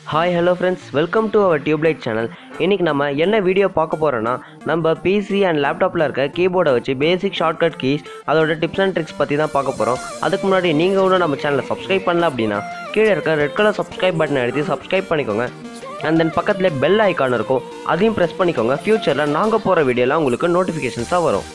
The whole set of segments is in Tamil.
Hi hello friends, welcome to our Tubelight channel. இன்னைக்கு நம்ம என்ன வீடியோ பார்க்க போறோம்னா நம்ம PC and லேப்டாப்ல இருக்க கீபோர்டை வச்சு பேசிக் ஷார்ட்கட் கீஸ் அதோட டிப்ஸ் அண்ட் ட்ரிக்ஸ் பத்தி தான் பார்க்க போறோம். அதுக்கு முன்னாடி நீங்க இன்னும் நம்ம சேனலை சப்ஸ்கிரைப் பண்ணல அப்படின்னா கீழே இருக்க ரெட் கலர் சப்ஸ்கிரைப் பட்டனை அழுத்தி சப்ஸ்கிரைப் பண்ணிக்கோங்க. அண்ட் தென் பக்கத்துல பெல் ஐகான் இருக்கும், அதையும் பிரஸ் பண்ணிக்கோங்க. ஃபியூச்சர்ல நாங்க போற வீடியோலாம் உங்களுக்கு நோட்டிஃபிகேஷன்ஸா வரும்.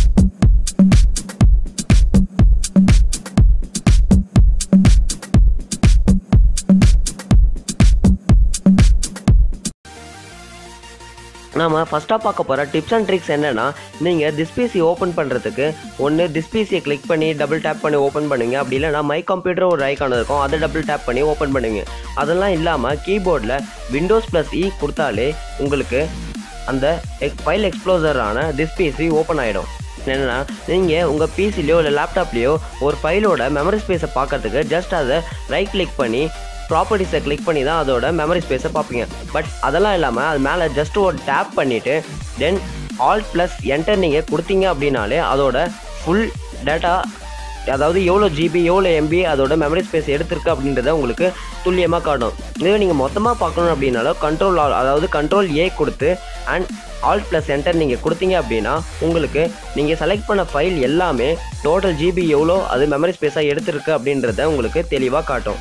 நம்ம ஃபஸ்ட்டாக பார்க்க போகிற டிப்ஸ் அண்ட் ட்ரிக்ஸ் என்னென்னா, நீங்கள் திஸ் பிசி ஓப்பன் பண்ணுறதுக்கு ஒன்று திஸ் பிசியை கிளிக் பண்ணி டபுள் டேப் பண்ணி ஓப்பன் பண்ணுவீங்க. அப்படி இல்லைனா மை கம்ப்யூட்டர் ஒரு ஐகான் இருக்கும், அதை டபுள் டேப் பண்ணி ஓப்பன் பண்ணுவீங்க. அதெல்லாம் இல்லாமல் கீபோர்டில் Windows+E கொடுத்தாலே உங்களுக்கு அந்த ஃபைல் எக்ஸ்ப்ளோசரான திஸ் பிசி ஓப்பன் ஆகிடும். என்னென்னா, நீங்கள் உங்கள் பிசிலையோ இல்லை லேப்டாப்லேயோ ஒரு ஃபைலோட மெமரி ஸ்பேஸை பார்க்கறதுக்கு ஜஸ்ட் அதை ரைட் கிளிக் பண்ணி ப்ராப்பர்ட்டிஸை கிளிக் பண்ணி தான் அதோட மெமரி ஸ்பேஸை பார்ப்பீங்க. பட் அதெல்லாம் இல்லாமல் அது மேலே ஜஸ்ட் ஒரு டேப் பண்ணிவிட்டு தென் Alt+Enter நீங்கள் கொடுத்தீங்க அப்படின்னாலே அதோட ஃபுல் டேட்டா, அதாவது எவ்வளோ ஜிபி எவ்வளோ எம்பி அதோட மெமரி ஸ்பேஸ் எடுத்திருக்கு அப்படின்றத உங்களுக்கு துல்லியமாக காட்டும். இதுவே நீங்கள் மொத்தமாக பார்க்கணும் அப்படின்னாலும் கண்ட்ரோல் A கொடுத்து அண்ட் Alt+Enter நீங்கள் கொடுத்தீங்க அப்படின்னா உங்களுக்கு நீங்கள் செலக்ட் பண்ண ஃபைல் எல்லாமே டோட்டல் ஜிபி எவ்வளோ அது மெமரி ஸ்பேஸாக எடுத்திருக்கு அப்படின்றத உங்களுக்கு தெளிவாக காட்டும்.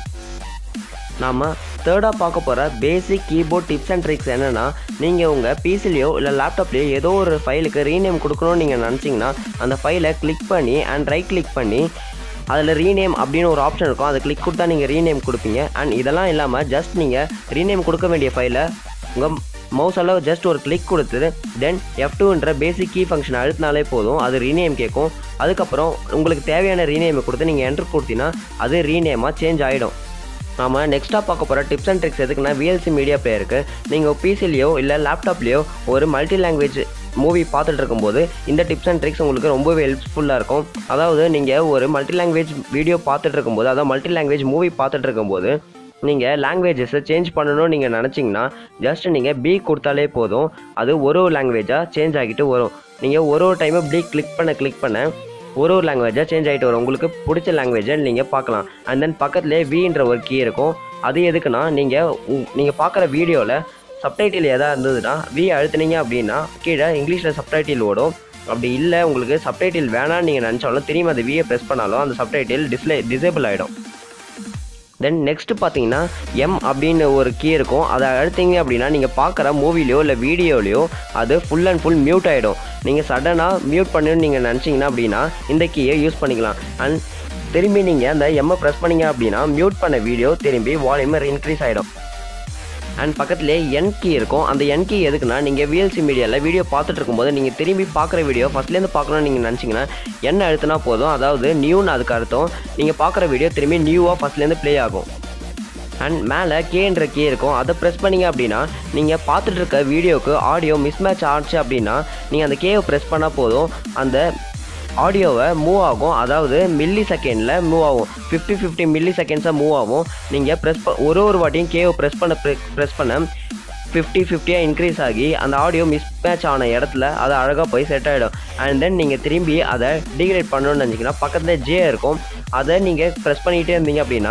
நாம் தேர்டாக பார்க்க போகிற basic keyboard tips and tricks என்னென்னா, நீங்கள் உங்கள் பிசிலையோ இல்லை லேப்டாப்லேயோ ஏதோ ஒரு ஃபைலுக்கு ரீநேம் கொடுக்கணும்னு நீங்கள் நினச்சிங்கன்னா அந்த ஃபைலை கிளிக் பண்ணி அண்ட் ரைட் கிளிக் பண்ணி அதில் ரீநேம் அப்படின்னு ஒரு ஆப்ஷன் இருக்கும், அதை கிளிக் கொடுத்தா நீங்கள் ரீநேம் கொடுப்பீங்க. அண்ட் இதெல்லாம் இல்லாமல் ஜஸ்ட் நீங்கள் ரீநேம் கொடுக்க வேண்டிய ஃபைலை உங்கள் மவுஸால் ஜஸ்ட் ஒரு கிளிக் கொடுத்து தென் F2ன்ற பேசிக் கீ ஃபங்க்ஷன் அழுத்தினாலே போதும், அது ரீநேம் கேட்கும். அதுக்கப்புறம் உங்களுக்கு தேவையான ரீநேமை கொடுத்து நீங்கள் என்ட்ரு கொடுத்தீங்கன்னா அது ரீநேமாக சேஞ்ச் ஆகிடும். நாம் நெக்ஸ்ட்டாக பார்க்க போகிற டிப்ஸ் அண்ட் ட்ரிக்ஸ் எதுக்குன்னா, VLC மீடியா பிளேயருக்கு நீங்கள் பிசிலையோ இல்லை லேப்டாப்லேயோ ஒரு மல்டி லாங்குவேஜ் மூவி பார்த்துட்டு இருக்கும்போது இந்த டிப்ஸ் அண்ட் ட்ரிக்ஸ் உங்களுக்கு ரொம்பவே ஹெல்ப்ஃபுல்லாக இருக்கும். அதாவது நீங்கள் ஒரு மல்டி லாங்குவேஜ் வீடியோ பார்த்துட்டு இருக்கும்போது, அதாவது மல்டி லாங்குவேஜ் மூவி பார்த்துட்டு இருக்கும்போது நீங்கள் லாங்குவேஜஸை சேஞ்ச் பண்ணணும்னு நீங்கள் நினச்சிங்கன்னா ஜஸ்ட் நீங்கள் B கொடுத்தாலே போதும், அது ஒரு லாங்குவேஜாக சேஞ்ச் ஆகிட்டு வரும். நீங்கள் ஒரு டைமும் B கிளிக் பண்ண ஒரு லாங்குவேஜாக சேஞ்ச் ஆகிட்டு வரும். உங்களுக்கு பிடிச்ச லாங்குவேஜை நீங்கள் பார்க்கலாம். அண்ட் தென் பக்கத்துலேயே Vன்ற ஒரு கீ இருக்கும். அது எதுக்குன்னா, நீங்கள் பார்க்குற வீடியோவில் சப்டைட்டில் எதாவது இருந்ததுன்னா V அழுத்துனீங்க அப்படின்னா கீழே இங்கிலீஷில் சப்டைட்டில் ஓடும். அப்படி இல்லை உங்களுக்கு சப்டைட்டில் வேணான்னு நீங்கள் நினச்சாலும் திரும்பி அந்த Vயை ப்ரெஸ் பண்ணாலும் அந்த சப்டைட்டில் டிசேபிள் ஆகிடும். தென் நெக்ஸ்ட்டு பார்த்தீங்கன்னா M அப்படின்னு ஒரு கீ இருக்கும், அதை அழுத்திங்க அப்படின்னா நீங்கள் பார்க்குற மூவிலையோ இல்லை வீடியோலையோ அது ஃபுல் அண்ட் ஃபுல் மியூட் ஆகிடும். நீங்கள் சடனாக மியூட் பண்ணணும்னு நீங்கள் நினச்சிங்கன்னா அப்படின்னா இந்த கீயை யூஸ் பண்ணிக்கலாம். அண்ட் திரும்பி நீங்கள் அந்த எம்மை ப்ரெஸ் பண்ணிங்க அப்படின்னா மியூட் பண்ண வீடியோ திரும்பி வால்யூம் இன்க்ரீஸ் ஆகிடும். அண்ட் பக்கத்துலேயே N கீ இருக்கும். அந்த N கீ எதுக்குன்னா, நீங்கள் VLC மீடியாவில் வீடியோ பார்த்துட்டு இருக்கும்போது நீங்கள் திரும்பி பார்க்குற வீடியோ ஃபஸ்ட்லேருந்து பார்க்கணும்னு நீங்கள் நினச்சிங்கன்னா N அழுத்தினா போதும், அதாவது நியூன்னு அதுக்கு அர்த்தம். நீங்கள் பார்க்குற வீடியோ திரும்பி நியூவாக ஃபஸ்ட்லேருந்து ப்ளே ஆகும். அண்ட் மேலே Kன்ற கீ இருக்கும், அதை ப்ரெஸ் பண்ணிங்க அப்படின்னா நீங்கள் பார்த்துட்டு இருக்க வீடியோவுக்கு ஆடியோ மிஸ்மேட்ச் ஆச்சு அப்படின்னா நீங்கள் அந்த கேவை ப்ரெஸ் பண்ணால் போதும், அந்த ஆடியோவை மூவ் ஆகும். அதாவது மில்லி செகண்டில் மூவ் ஆகும், 50 மில்லி செகண்ட்ஸாக மூவ் ஆகும். நீங்கள் ஒரு வாட்டியும் கேவை ப்ரெஸ் பண்ண 50 இன்க்ரீஸ் ஆகி அந்த ஆடியோ மிஸ்மேட்ச் ஆன இடத்துல அது அழகாக போய் செட் ஆகிடும். அண்ட் தென் நீங்கள் திரும்பி அதை டிகிரேட் பண்ணணும்னு நினச்சிங்கன்னா பக்கத்தில் J இருக்கும், அதை நீங்கள் ப்ரெஸ் பண்ணிகிட்டே இருந்தீங்க அப்படின்னா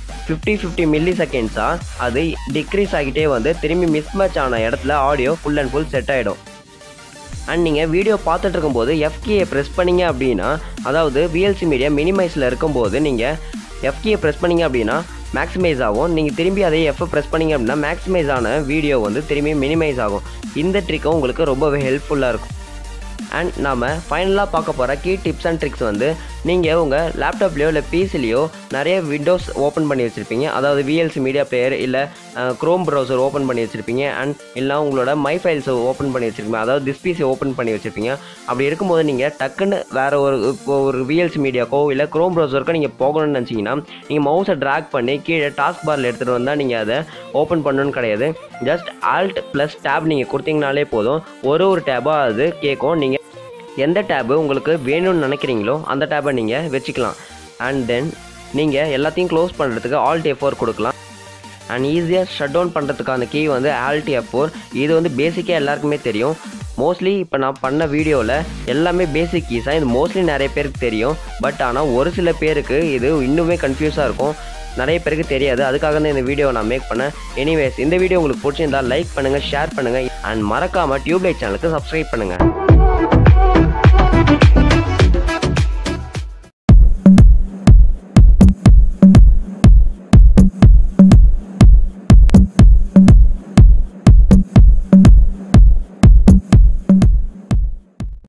50 மில்லி செகண்ட்ஸாக அது டிக்ரீஸ் ஆகிட்டே வந்து திரும்பி மிஸ்மேட்ச் ஆன இடத்துல audio full and full set ஆகிடும். அண்ட் நீங்கள் வீடியோ பார்த்துட்டு இருக்கும்போது F கீயை ப்ரெஸ் பண்ணிங்க அப்படின்னா, அதாவது VLC மீடியா மினிமைஸில் இருக்கும்போது நீங்கள் F கீயை ப்ரெஸ் பண்ணிங்க அப்படின்னா மேக்ஸிமைஸ் ஆகும். நீங்கள் திரும்பி அதே F ப்ரெஸ் பண்ணிங்க அப்படின்னா மேக்ஸிமைஸ் ஆன வீடியோ வந்து திரும்பி மினிமைஸ் ஆகும். இந்த ட்ரிக்கும் உங்களுக்கு ரொம்பவே ஹெல்ப்ஃபுல்லாக இருக்கும். அண்ட் நாம் ஃபைனலாக பார்க்க போகிற கீ டிப்ஸ் அண்ட் ட்ரிக்ஸ் வந்து, நீங்கள் உங்கள் லேப்டாப்லேயோ இல்லை பிசிலையோ நிறைய விண்டோஸ் ஓப்பன் பண்ணி வச்சுருப்பீங்க, அதாவது VLC மீடியா பிளேயர் இல்லை க்ரோம் ப்ரௌசர் ஓப்பன் பண்ணி வச்சுருப்பீங்க. அண்ட் இல்லை உங்களோட மை ஃபைல்ஸை ஓப்பன் பண்ணி வச்சுருப்பீங்க, அதாவது திஸ் பிசி ஓப்பன் பண்ணி வச்சுருப்பீங்க. அப்படி இருக்கும்போது நீங்கள் டக்குன்னு வேறு ஒரு VLC மீடியாக்கோ இல்லை க்ரோம் ப்ரௌசருக்கோ நீங்கள் போகணும்னு நினச்சிங்கன்னா நீங்கள் மவுஸை ட்ராக் பண்ணி கீழே டாஸ்க் பாரில் எடுத்துகிட்டு வந்தால் நீங்கள் அதை ஓப்பன் பண்ணணும்னு கிடையாது. ஜஸ்ட் Alt+Tab நீங்கள் கொடுத்தீங்கனாலே போதும், ஒரு டேபாக அது கேட்கும். நீங்கள் எந்த டேபு உங்களுக்கு வேணும்னு நினைக்கிறீங்களோ அந்த டேபை நீங்கள் வச்சுக்கலாம். அண்ட் தென் நீங்கள் எல்லாத்தையும் க்ளோஸ் பண்ணுறதுக்கு Alt+F4 கொடுக்கலாம். அண்ட் ஈஸியாக ஷட் டவுன் பண்ணுறதுக்கான கீ வந்து Alt+F4. இது வந்து பேசிக்காக எல்லாருக்குமே தெரியும். மோஸ்ட்லி இப்போ நான் பண்ண வீடியோவில் எல்லாமே பேசிக் கீஸாக இது மோஸ்ட்லி நிறைய பேருக்கு தெரியும். பட் ஆனால் ஒரு சில பேருக்கு இது இன்னுமே கன்ஃபியூஸாக இருக்கும். நிறைய பேருக்கு தெரியாது. அதுக்காக தான் இந்த வீடியோ நான் மேக் பண்ணேன். எனிவேஸ் இந்த வீடியோ உங்களுக்கு பிடிச்சிருந்தா லைக் பண்ணுங்கள், ஷேர் பண்ணுங்கள் அண்ட் மறக்காமல் டியூப்லைட் சேனலுக்கு சப்ஸ்கிரைப் பண்ணுங்கள்.